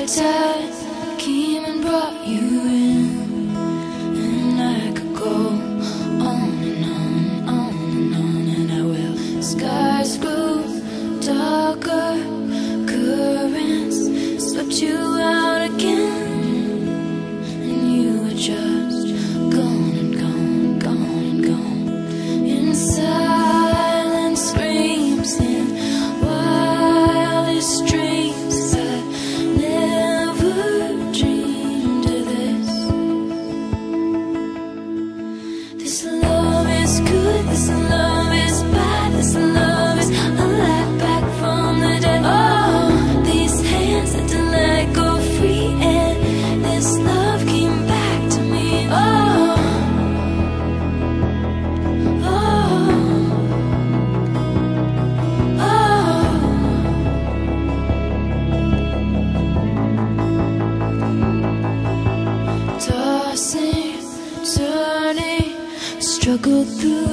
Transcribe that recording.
tide came and brought you in, and I could go on and on and on, and I will. Skies grew darker, currents swept you out again, and you were just gone and gone, gone and gone. In silent screams, in wildest dreams, I never dreamed of this. This love is good, this love is bad, this love is alive back from the dead. Oh, these hands that didn't let go free, and this love came back to me. Oh, oh, oh. Tossing, turning, struggled through